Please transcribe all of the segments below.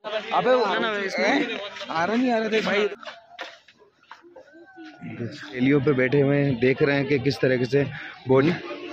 अबे इसमें आ रहा नहीं आ रहा, देख भाई एलियो पे बैठे हुए हैं, देख रहे हैं कि किस तरीके से बॉडी।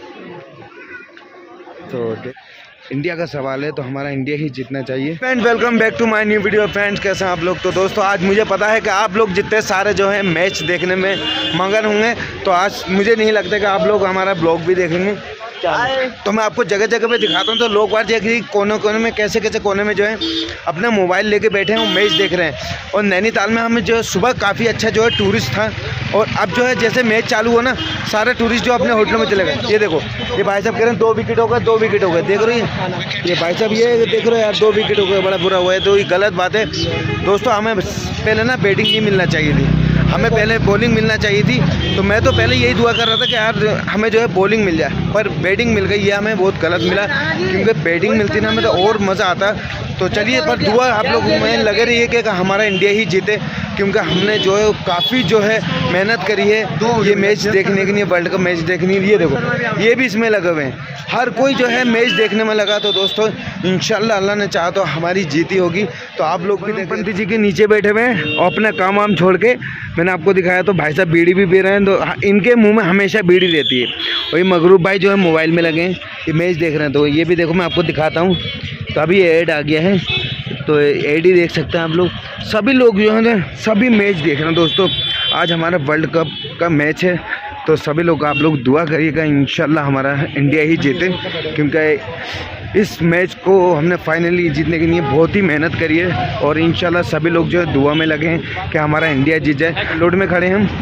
तो इंडिया का सवाल है तो हमारा इंडिया ही जीतना चाहिए। Friends welcome back to my new video. Friends कैसे हैं आप लोग? तो दोस्तों आज मुझे पता है कि आप लोग जितने सारे जो है मैच देखने में मगन होंगे, तो आज मुझे नहीं लगता कि आप लोग हमारा ब्लॉग भी देखेंगे। तो मैं आपको जगह जगह पे दिखाता हूँ। तो लोग बार देखिए कोने कोने में कैसे कैसे कोने में जो है अपना मोबाइल लेके बैठे हैं, वो मैच देख रहे हैं। और नैनीताल में हमें जो सुबह काफ़ी अच्छा जो है टूरिस्ट था, और अब जो है जैसे मैच चालू हो ना, सारे टूरिस्ट जो अपने होटलों में चले गए। ये देखो, ये भाई साहब कह रहे हैं 2 विकेट हो गए, 2 विकेट हो गए। देख रहे हैं ये भाई साहब, ये देख रहे हो यार 2 विकेट हो गए, बड़ा बुरा हुआ है। तो ये गलत बात है दोस्तों। हमें पहले ना बैटिंग नहीं मिलना चाहिए थी, हमें पहले बॉलिंग मिलना चाहिए थी। तो मैं तो पहले यही दुआ कर रहा था कि यार हमें जो है बॉलिंग मिल जाए, पर बैटिंग मिल गई। ये हमें बहुत गलत मिला, क्योंकि बैटिंग मिलती ना हमें तो और मज़ा आता। तो चलिए, पर दुआ आप लोग में लगे रही है कि हमारा इंडिया ही जीते, क्योंकि हमने जो है काफ़ी जो है मेहनत करी है ये मैच देखने के लिए, वर्ल्ड कप मैच देखने के लिए। देखो ये भी इसमें लगे हुए हैं, हर कोई जो है मैच देखने में लगा। तो दोस्तों इंशाल्लाह अल्लाह ने चाहा तो हमारी जीती होगी। तो आप लोग भी देखें। पंडित जी के नीचे बैठे हुए हैं और अपना काम वाम छोड़ के, मैंने आपको दिखाया तो भाई साहब बीड़ी भी पी रहे हैं। तो इनके मुंह में हमेशा बीड़ी रहती है। और ये मगरूब भाई जो है मोबाइल में लगे हैं, ये मैच देख रहे हैं। तो ये भी देखो, मैं आपको दिखाता हूँ। तो अभी ऐड आ गया है, तो ऐड ही देख सकते हैं आप लोग। सभी लोग जो है ना सभी मैच देख रहे हैं दोस्तों। आज हमारा वर्ल्ड कप का मैच है, तो सभी लोग आप लोग दुआ करिएगा इंशाल्लाह हमारा इंडिया ही जीते, क्योंकि इस मैच को हमने फाइनली जीतने के लिए बहुत ही मेहनत करी है। और इंशाल्लाह सभी लोग जो है दुआ में लगे हैं कि हमारा इंडिया जीत जाए। लोड में खड़े हैं हम,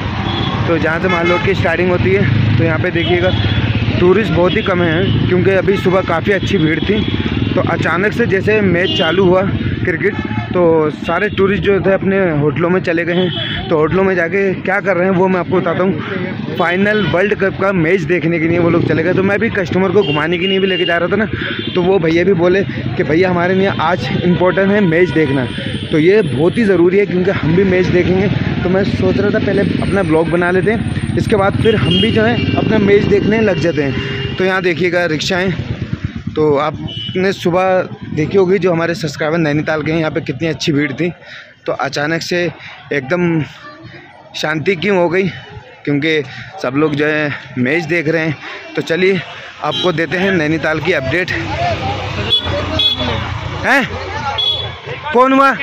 तो जहाँ से मान लोड की स्टार्टिंग होती है, तो यहाँ पे देखिएगा टूरिस्ट बहुत ही कम हैं, क्योंकि अभी सुबह काफ़ी अच्छी भीड़ थी। तो अचानक से जैसे मैच चालू हुआ क्रिकेट, तो सारे टूरिस्ट जो थे अपने होटलों में चले गए हैं। तो होटलों में जाके क्या कर रहे हैं वो मैं आपको बताता हूँ। फाइनल वर्ल्ड कप का मैच देखने के लिए वो लोग चले गए। तो मैं भी कस्टमर को घुमाने के लिए भी लेके जा रहा था ना, तो वो भैया भी बोले कि भैया हमारे लिए आज इम्पोर्टेंट है मैच देखना। तो ये बहुत ही ज़रूरी है, क्योंकि हम भी मैच देखेंगे। तो मैं सोच रहा था पहले अपना ब्लॉग बना लेते हैं, इसके बाद फिर हम भी जो है अपना मैच देखने लग जाते हैं। तो यहाँ देखिएगा रिक्शाएँ, तो आपने सुबह देखी होगी जो हमारे सब्सक्राइबर नैनीताल के हैं, यहाँ पे कितनी अच्छी भीड़ थी। तो अचानक से एकदम शांति क्यों हो गई, क्योंकि सब लोग जो है मैच देख रहे हैं। तो चलिए आपको देते हैं नैनीताल की अपडेट। हैं कौन हुआ?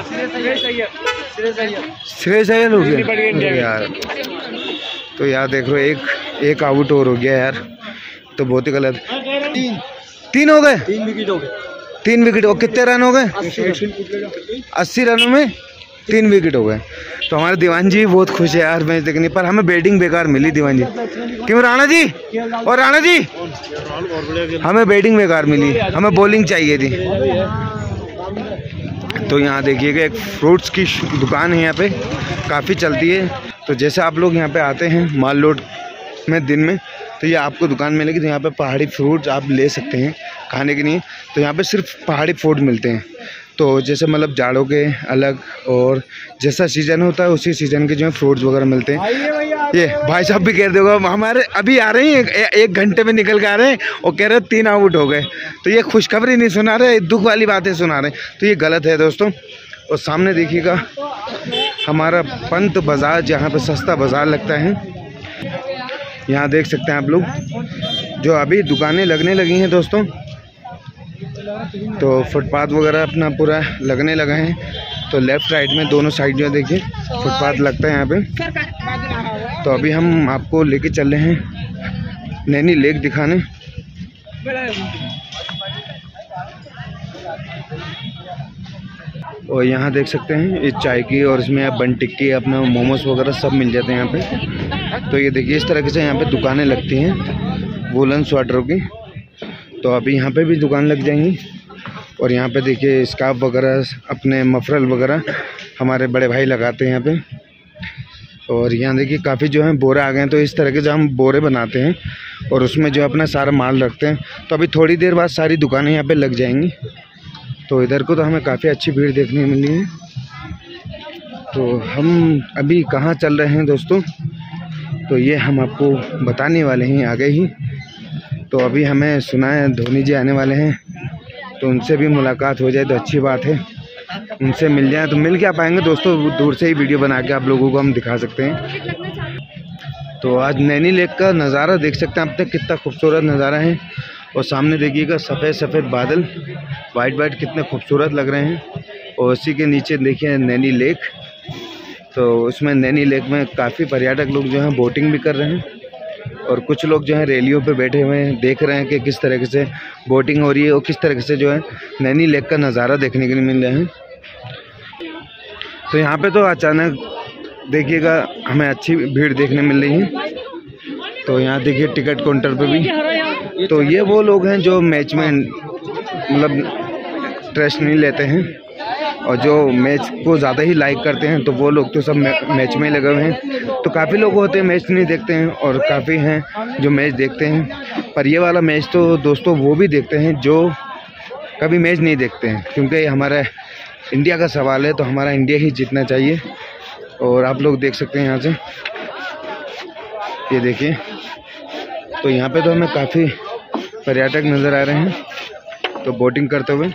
श्रेयस अय्यर हो गया यार। तो यार देख लो, एक आउट और हो गया यार, तो बहुत ही गलत। 3 हो गए, 3 विकेट हो गए। 3 विकेट हो, कितने रन हो गए? 80 रनों में 3 विकेट हो गए। तो हमारे दीवान जी बहुत खुश है यार मैच देखने पर। हमें बैटिंग बेकार मिली दीवान जी। क्यों राणा जी? और राणा जी हमें बैटिंग बेकार मिली, हमें बॉलिंग चाहिए थी। तो यहाँ देखिएगा एक फ्रूट्स की दुकान है, यहाँ पे काफ़ी चलती है। तो जैसे आप लोग यहाँ पे आते हैं माल लोड में दिन में, तो ये आपको दुकान मिलेगी। तो यहाँ पे पहाड़ी फ्रूट आप ले सकते हैं खाने के लिए। तो यहाँ पे सिर्फ पहाड़ी फ्रूट मिलते हैं। तो जैसे मतलब जाड़ों के अलग, और जैसा सीज़न होता है उसी सीज़न के जो है फ्रूट्स वगैरह मिलते हैं। ये भाई साहब भी कह देगा हमारे अभी आ रहे हैं, 1 घंटे में निकल के आ रहे हैं, और कह रहे हैं 3 आउट हो गए। तो ये खुशखबरी नहीं सुना रहे, दुख वाली बातें सुना रहे हैं। तो ये गलत है दोस्तों। और सामने देखिएगा हमारा पंत बाज़ार, जहाँ पर सस्ता बाज़ार लगता है। यहाँ देख सकते हैं आप लोग, जो अभी दुकानें लगने लगी हैं दोस्तों। तो फुटपाथ वगैरह अपना पूरा लगने लगा है। तो लेफ़्ट राइट में दोनों साइड जो देखिए फुटपाथ लगता है यहाँ पे। तो अभी हम आपको लेके चल रहे हैं नैनी लेक दिखाने। और यहाँ देख सकते हैं ये चाय की, और इसमें आप बन टिक्की, अपना मोमोज वगैरह सब मिल जाते हैं यहाँ पे। तो ये देखिए इस तरह से यहाँ पे दुकानें लगती हैं वूलन स्वेटरों की। तो अभी यहाँ पे भी दुकान लग जाएंगी। और यहाँ पे देखिए स्कार्फ वगैरह, अपने मफरल वगैरह हमारे बड़े भाई लगाते हैं यहाँ पे। और यहाँ देखिए काफ़ी जो है बोरे आ गए हैं। तो इस तरह के जो हम बोरे बनाते हैं और उसमें जो अपना सारा माल रखते हैं। तो अभी थोड़ी देर बाद सारी दुकानें यहाँ पे लग जाएंगी। तो इधर को तो हमें काफ़ी अच्छी भीड़ देखने मिली है। तो हम अभी कहाँ चल रहे हैं दोस्तों, तो ये हम आपको बताने वाले हैं आगे ही। तो अभी हमें सुना है धोनी जी आने वाले हैं, तो उनसे भी मुलाकात हो जाए तो अच्छी बात है। उनसे मिल जाए तो मिल क्या पाएंगे दोस्तों, दूर से ही वीडियो बना के आप लोगों को हम दिखा सकते हैं। तो आज नैनी लेक का नज़ारा देख सकते हैं आप तक, कितना खूबसूरत नज़ारा है। और सामने देखिएगा सफ़ेद सफ़ेद बादल, वाइट वाइट कितने खूबसूरत लग रहे हैं। और उसी के नीचे देखिए नैनी लेक। तो उसमें नैनी लेक में काफ़ी पर्यटक लोग जो हैं बोटिंग भी कर रहे हैं, और कुछ लोग जो हैं रेलियों पे बैठे हुए हैं, देख रहे हैं कि किस तरीके से बोटिंग हो रही है और किस तरीके से जो है नैनी लेक का नज़ारा देखने के लिए मिल रहा है। तो यहाँ पे तो अचानक देखिएगा हमें अच्छी भीड़ देखने मिल रही है। तो यहाँ देखिए टिकट काउंटर पे भी, तो ये वो लोग हैं जो मैच में मतलब इंटरेस्ट नहीं लेते हैं, और जो मैच को ज़्यादा ही लाइक करते हैं तो वो लोग तो सब मैच में ही लगे हुए हैं। तो काफ़ी लोग होते हैं मैच नहीं देखते हैं, और काफ़ी हैं जो मैच देखते हैं। पर ये वाला मैच तो दोस्तों वो भी देखते हैं जो कभी मैच नहीं देखते हैं, क्योंकि हमारा इंडिया का सवाल है तो हमारा इंडिया ही जीतना चाहिए। और आप लोग देख सकते हैं यहाँ से, ये देखिए। तो यहाँ पे तो हमें काफ़ी पर्यटक नज़र आ रहे हैं तो बोटिंग करते हुए।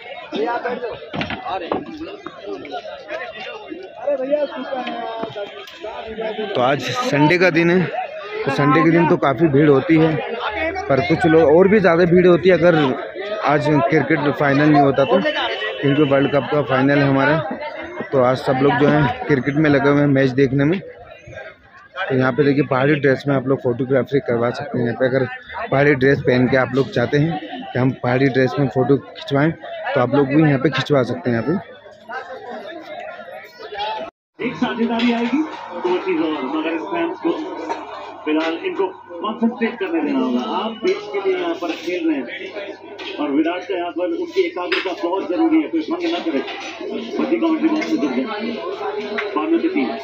तो आज संडे का दिन है, तो संडे के दिन तो काफ़ी भीड़ होती है, पर कुछ लोग और भी ज़्यादा भीड़ होती है अगर आज क्रिकेट फाइनल नहीं होता तो, क्योंकि वर्ल्ड कप का फाइनल है हमारा। तो आज सब लोग जो हैं क्रिकेट में लगे हुए हैं मैच देखने में। तो यहाँ पे देखिए पहाड़ी ड्रेस में आप लोग फोटोग्राफी करवा सकते हैं। यहाँ पे अगर पहाड़ी ड्रेस पहन के आप लोग चाहते हैं कि हम पहाड़ी ड्रेस में फ़ोटो खिंचवाएं तो आप लोग भी यहाँ पे खिंचवा सकते हैं। यहाँ पे एक साझेदारी आएगी दो चीज और, मगर फैंस को फिलहाल इनको कॉन्सेंट्रेट करने देना होगा। आप देश के लिए यहाँ पर खेल रहे हैं और विराट का यहाँ पर उनकी एकाग्रता बहुत जरूरी है, कोई भंग न करे। पति कमेंट्री बॉक्स से जुड़ जाए बानवे की टीम।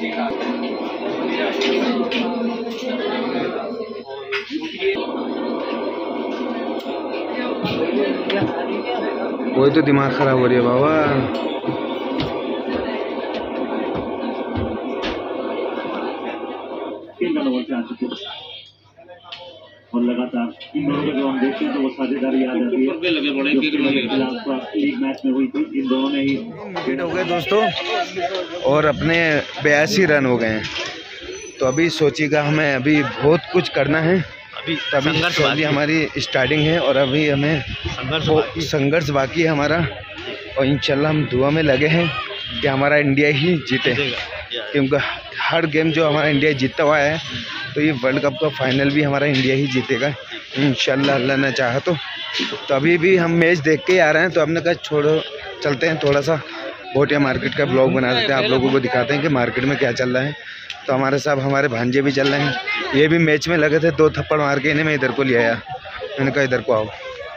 वही तो दिमाग खराब हो रही है बाबा। और लगातार इन दोनों का जो हम देखते हैं तो वो साझेदारी आ जाती है। लीग मैच में हुई थी, इन दोनों ने ही विकेट हो गए दोस्तों और अपने 82 रन हो गए हैं। तो अभी सोचिएगा हमें अभी बहुत कुछ करना है, अभी हमारी स्टार्टिंग है और अभी हमें संघर्ष बाकी है हमारा। और इंशाल्लाह हम दुआ में लगे हैं कि हमारा इंडिया ही जीते, क्योंकि हर गेम जो हमारा इंडिया जीता हुआ है तो ये वर्ल्ड कप का फाइनल भी हमारा इंडिया ही जीतेगा इंशाल्लाह, अल्लाह ने चाहा तो। अभी भी हम मैच देख के आ रहे हैं, तो हमने कहा छोड़ो चलते हैं थोड़ा सा भोटिया मार्केट का ब्लॉग बना देते हैं, आप लोगों को दिखाते हैं कि मार्केट में क्या चल रहा है। तो हमारे साथ हमारे भांजे भी चल रहे हैं, ये भी मैच में लगे थे, 2 थप्पड़ मार के इन्हें मैं इधर को ले आया, मैंने कहा इधर को आओ।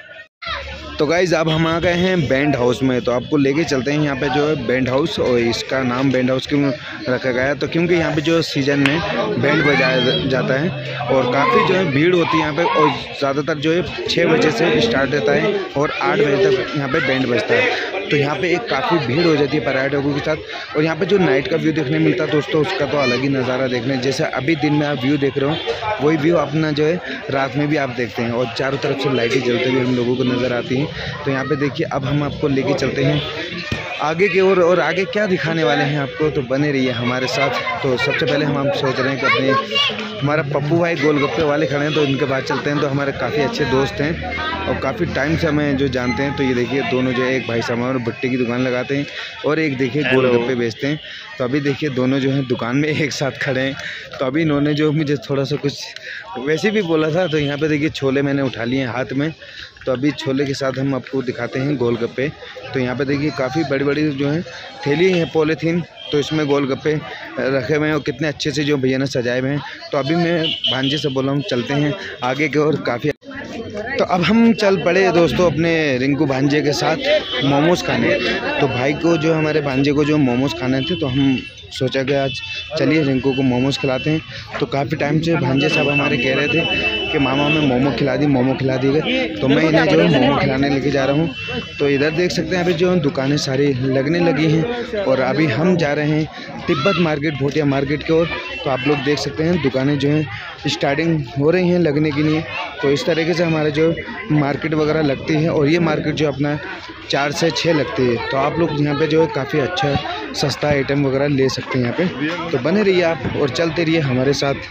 तो गाइज़ अब हम आ गए हैं बैंड हाउस में, तो आपको लेके चलते हैं यहाँ पे जो है बैंड हाउस। और इसका नाम बैंड हाउस क्यों रखा गया है, तो क्योंकि यहाँ पे जो सीज़न में बैंड बजाया जाता है और काफ़ी जो है भीड़ होती है यहाँ पे। और ज़्यादातर जो है 6 बजे से स्टार्ट रहता है और 8 बजे तक यहाँ पे बैंड बजता है। तो यहाँ पे एक काफ़ी भीड़ हो जाती है पर्यटकों के साथ। और यहाँ पे जो नाइट का व्यू देखने मिलता है दोस्तों, उसका तो अलग ही नज़ारा देखने, जैसे अभी दिन में आप व्यू देख रहे हो वही व्यू अपना जो है रात में भी आप देखते हैं। और चारों तरफ से लाइटें जलते हुए हम लोगों को नज़र आती हैं। तो यहाँ पे देखिए अब हम आपको लेके चलते हैं आगे की ओर, और आगे क्या दिखाने वाले हैं आपको, तो बने रहिए हमारे साथ। तो सबसे पहले हम सोच रहे हैं कि अपने हमारा पप्पू भाई गोलगप्पे वाले खड़े हैं, तो इनके बाद चलते हैं। तो हमारे काफ़ी अच्छे दोस्त हैं और काफ़ी टाइम से हमें जो जानते हैं। तो ये देखिए दोनों जो है, एक भाई साहब भट्टी की दुकान लगाते हैं और एक देखिए गोलगप्पे बेचते हैं। तो अभी देखिए दोनों जो हैं दुकान में एक साथ खड़े हैं। तो अभी इन्होंने जो मुझे थोड़ा सा कुछ वैसे भी बोला था, तो यहाँ पे देखिए छोले मैंने उठा लिए हाथ में। तो अभी छोले के साथ हम आपको दिखाते हैं गोलगप्पे। तो यहाँ पे देखिए काफ़ी बड़ी बड़ी जो है थैली है पॉलीथीन, तो इसमें गोलगप्पे रखे हुए हैं और कितने अच्छे से जो भैया ने सजाए हुए हैं। तो अभी मैं भांजे से बोला हूँ चलते हैं आगे की ओर काफ़ी। तो अब हम चल पड़े दोस्तों अपने रिंकू भांजे के साथ मोमोज़ खाने। तो भाई को जो हमारे भांजे को जो मोमोज़ खाने थे, तो हम सोचा कि आज चलिए रिंकू को मोमोज़ खिलाते हैं। तो काफ़ी टाइम से भांजे साहब हमारे कह रहे थे कि मामा हमें मोमो खिला दी गए, तो मैं इन्हें जो है मोमो खिलाने लेके जा रहा हूँ। तो इधर देख सकते हैं अभी जो दुकानें सारी लगने लगी हैं और अभी हम जा रहे हैं तिब्बत मार्केट, भोटिया मार्केट की ओर। तो आप लोग देख सकते हैं दुकानें जो हैं स्टार्टिंग हो रही हैं लगने के लिए। तो इस तरीके से हमारे जो मार्केट वगैरह लगती है और ये मार्केट जो अपना 4 से 6 लगती है। तो आप लोग यहाँ पे जो है काफ़ी अच्छा सस्ता आइटम वगैरह ले सकते हैं यहाँ पे। तो बने रहिए आप और चलते रहिए हमारे साथ।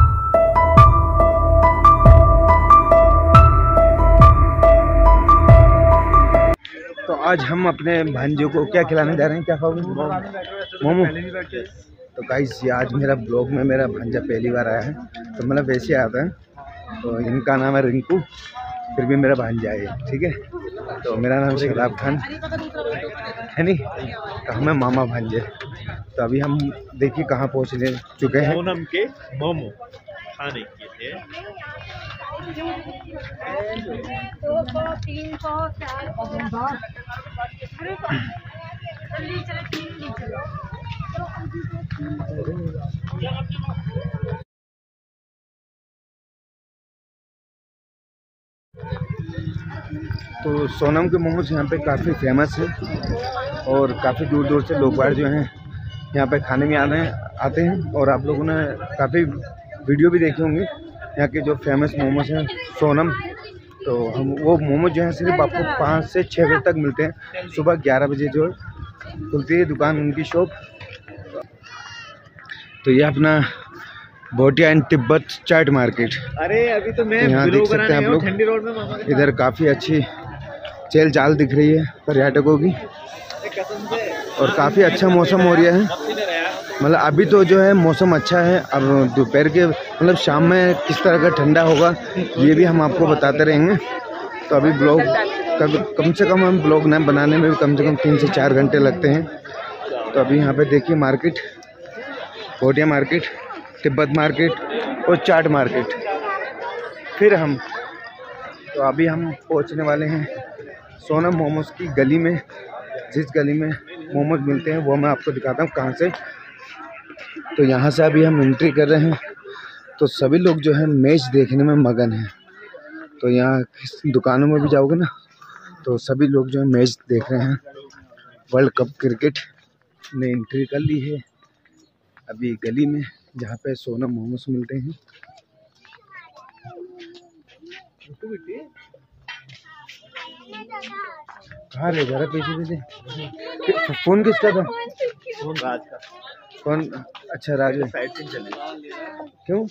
तो आज हम अपने भांजियों को क्या खिलाने जा रहे हैं, क्या खाओगे? मोमो। तो गाइस ये आज मेरा ब्लॉग में मेरा भांजा पहली बार आया है, तो मतलब वैसे आता है। तो इनका नाम है रिंकू, फिर भी मेरा भांजा है, ठीक है। तो मेरा नाम शहजाद खान है नहीं, तो हमें मामा भांजे। तो अभी हम देखिए कहाँ पहुँचने चुके हैं। सोनम के मोमो खाने के लिए 200, 300, 400। तो सोनम के मोमोज यहाँ पे काफ़ी फेमस है और काफ़ी दूर दूर से लोग बाहर जो हैं यहाँ पे खाने में आते हैं। और आप लोगों ने काफ़ी वीडियो भी देखे होंगे यहाँ के जो फेमस मोमोज हैं सोनम। तो हम वो मोमोज जो है सिर्फ आपको 5 से 6 बजे तक मिलते हैं। सुबह 11 बजे जो खुलती है दुकान उनकी शॉप। तो ये अपना Bhotia and Tibet chaat market. अरे अभी तो मैं यहाँ देख सकते हैं आप लोग, ठंडी रोड में मामा के इधर काफ़ी अच्छी चहल चाल दिख रही है पर्यटकों की और काफ़ी अच्छा मौसम हो रहा है। मतलब अभी तो जो है मौसम अच्छा है, अब दोपहर के मतलब शाम में किस तरह का ठंडा होगा ये भी हम आपको बताते रहेंगे। तो अभी ब्लॉग कम से कम हम ब्लॉग न बनाने में भी कम से कम 3 से 4 घंटे लगते हैं। तो अभी यहाँ पे देखिए market, Bhotia market, Tibet market और चाट मार्केट। फिर हम तो अभी हम पहुँचने वाले हैं सोनम मोमोज की गली में। जिस गली में मोमोज मिलते हैं वो मैं आपको दिखाता हूँ कहाँ से। तो यहाँ से अभी हम एंट्री कर रहे हैं। तो सभी लोग जो है मैच देखने में मगन हैं। तो यहाँ दुकानों में भी जाओगे ना तो सभी लोग जो है मैच देख रहे हैं। वर्ल्ड कप क्रिकेट ने एंट्री कर ली है अभी गली में जहाँ पे सोनम मोमोज मिलते हैं। कहाँ ले जा रहा पैसे दे? फोन किसका था? फोन राज का। कौन? अच्छा राज। साइड से चले क्यों?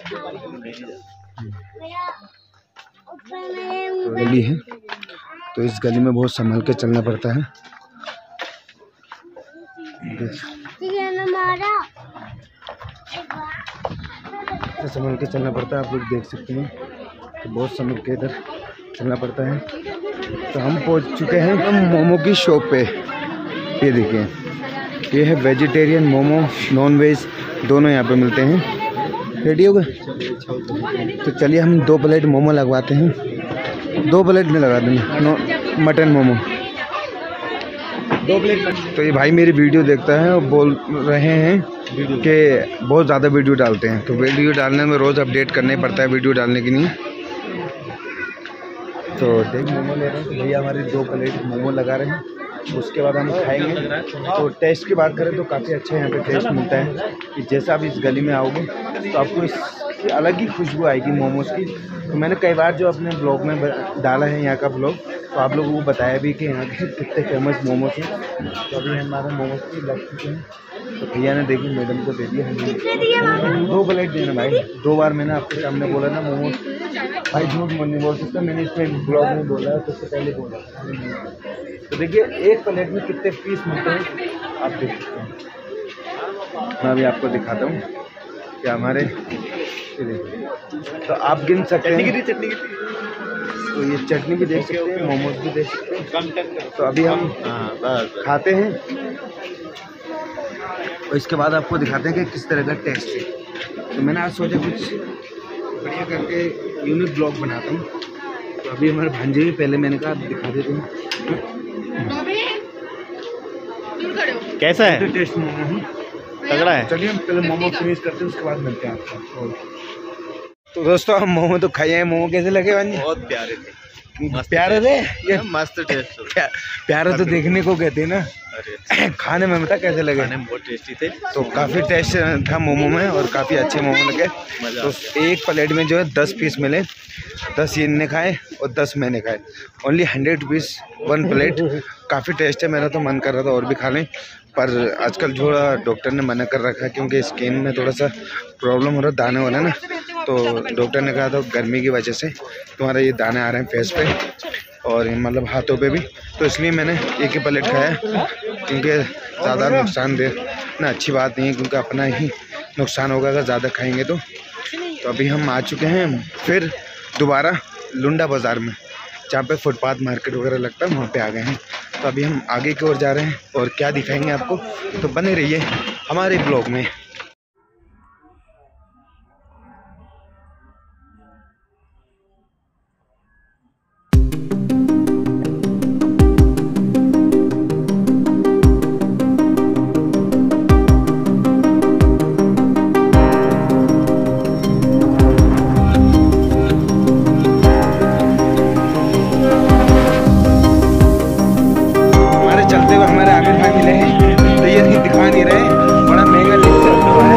तो गली है तो इस गली में बहुत संभल के चलना पड़ता है। संभल के चलना पड़ता है, आप लोग देख सकते हैं। तो बहुत संभल के इधर चलना पड़ता है। तो हम पहुंच चुके हैं मोमो की शॉप पे। ये देखिए, ये है वेजिटेरियन मोमो, नॉन वेज दोनों यहाँ पे मिलते हैं। रेडी हो गए? तो चलिए हम 2 प्लेट मोमो लगवाते हैं। 2 प्लेट में लगा देंगे मटन मोमो, 2 प्लेट। तो ये भाई मेरी वीडियो देखता है और बोल रहे हैं कि बहुत ज़्यादा वीडियो डालते हैं। तो वीडियो डालने में रोज़ अपडेट करना ही पड़ता है वीडियो डालने के लिए। तो देख मोमो ले रहे हैं, तो भैया हमारे 2 प्लेट मोमो लगा रहे हैं। उसके बाद हम खाएंगे। तो टेस्ट की बात करें तो काफ़ी अच्छा यहाँ पे टेस्ट मिलता है कि जैसा आप इस गली में आओगे तो आपको इसकी अलग ही खुशबू आएगी मोमोज की। तो मैंने कई बार जो अपने ब्लॉग में डाला है यहाँ का ब्लॉग, तो आप लोगों को बताया भी कि यहाँ के कितने फेमस मोमोज हैं। तो अभी हमारे मोमोज की लग चुके हैं। तो भैया ने देखी मैडम को दे दिया। 2 प्लेट देना भाई। 2 बार मैंने आपके सामने बोला ना मोमोज, भाई झूठ नहीं बोल सकता, मैंने इसमें ब्लॉग में बोला है, तो उससे पहले बोला। तो देखिए 1 प्लेट में कितने पीस मिलते हैं आप देख सकते हैं। मैं अभी आपको दिखाता हूँ कि हमारे, तो आप गिन सकते हैं। चटनी तो ये चटनी भी देख सकते हैं, मोमोज भी देख सकते हैं। तो अभी हम खाते हैं और इसके बाद आपको दिखाते हैं कि किस तरह का टेस्ट है। तो मैंने आज सोचा कुछ बढ़िया करके यूनिक ब्लॉग बनाता हूँ। तो अभी हमारे भांजे भी पहले मैंने कहा दिखा देते हैं कैसा है। टेस्ट मोमो है, तगड़ा है। चलिए हम पहले मोमो फिनिश करते हैं उसके बाद मिलते हैं आपको। तो दोस्तों हम मोमो तो खाए हैं। मोमो कैसे लगे भाई? बहुत प्यारे थे। प्यारे थे ये? मस्त टेस्ट। प्यारे तो देखने को कहते हैं ना, अरे खाने में बता कैसे लगे? खाने में बहुत टेस्टी थे। तो काफ़ी टेस्ट था मोमो में और काफ़ी अच्छे मोमो लगे। तो एक प्लेट में जो है 10 पीस मिले, 10 इनने खाए और 10 मैंने खाए। Only 100 rupees 1 plate. काफ़ी टेस्ट है। मेरा तो मन कर रहा था और भी खा लें, पर आजकल थोड़ा डॉक्टर ने मना कर रखा है क्योंकि स्किन में थोड़ा सा प्रॉब्लम हो रहा है, दाने हो रहे हैं ना। तो डॉक्टर ने कहा था गर्मी की वजह से तुम्हारा ये दाने आ रहे हैं फेस पे और मतलब हाथों पे भी, तो इसलिए मैंने एक ही प्लेट खाया क्योंकि ज़्यादा नुकसानदेह ना अच्छी बात नहीं है, क्योंकि अपना ही नुकसान होगा अगर ज़्यादा खाएंगे तो। अभी हम आ चुके हैं फिर दोबारा लुंडा बाज़ार में, जहाँ पे फुटपाथ मार्केट वगैरह लगता है, वहाँ पे आ गए हैं। तो अभी हम आगे की ओर जा रहे हैं और क्या दिखाएंगे आपको, तो बने रहिए हमारे ब्लॉग में। चलते हुए हमारे आमिर भाई मिले हैं, तो ये दिखा नहीं रहे, बड़ा महंगा लिफ्ट है।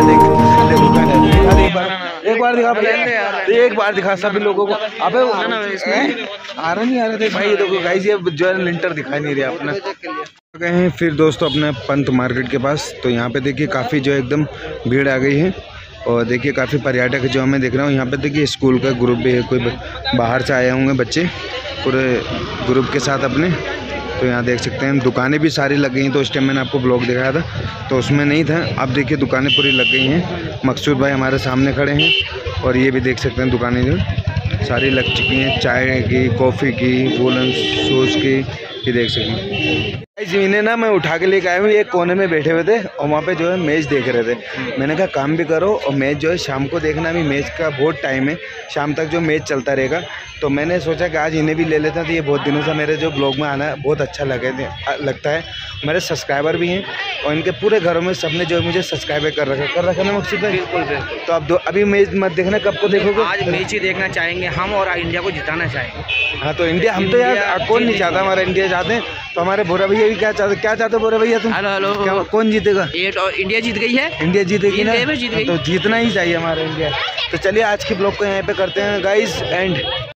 एक बार दिखा सभी लोगों को। अबे इसमें आ रहा नहीं आ रहा थे भाई, देखो गाइस ये जो है लिंटर दिखा नहीं रहा अपना। गए हैं फिर दोस्तों अपने पंत मार्केट के पास, तो यहाँ पे देखिए काफ़ी जो एकदम भीड़ आ गई है और देखिए काफ़ी पर्यटक जो मैं देख रहा हूँ। यहाँ पे देखिए स्कूल का ग्रुप भी है, कोई बाहर से आए होंगे बच्चे पूरे ग्रुप के साथ अपने। तो यहाँ देख सकते हैं दुकानें भी सारी लग गई। तो उस टाइम मैंने आपको ब्लॉग दिखाया था तो उसमें नहीं था, अब देखिए दुकानें पूरी लग गई हैं। मकसूद भाई हमारे सामने खड़े हैं और ये भी देख सकते हैं दुकानें जो सारी लग चुकी हैं, चाय की, कॉफ़ी की, वूलन शूज़ की, ये देख सकते हैं। इन्हें ना मैं उठा के लेके आया हूँ, एक कोने में बैठे हुए थे और वहाँ पे जो है मैच देख रहे थे। मैंने कहा काम भी करो और मैच जो है शाम को देखना, भी मैच का बहुत टाइम है, शाम तक जो मैच चलता रहेगा। तो मैंने सोचा कि आज इन्हें भी ले लेता। तो ये बहुत दिनों से मेरे जो ब्लॉग में आना बहुत अच्छा लगता है। मेरे सब्सक्राइबर भी हैं और इनके पूरे घरों में सबने जो है मुझे सब्सक्राइब कर रखा ना मकसूद भाई। बिल्कुल। तो अब अभी मैच मत देखना, कब को देखोगे? आज मैच ही देखना चाहेंगे हम और इंडिया को जिताना चाहेंगे। हाँ तो इंडिया, हम तो यार कौन नहीं चाहता हमारा इंडिया चाहते हैं। तो हमारे भोरा भैया भी क्या चाहते भोरा भैया तुम? हेलो कौन जीतेगा? इंडिया जीत गई है। इंडिया जीतेगी ना, जीत गई। तो जीतना ही चाहिए हमारा इंडिया। तो चलिए आज के ब्लॉग को यहाँ पे करते हैं गाइस एंड।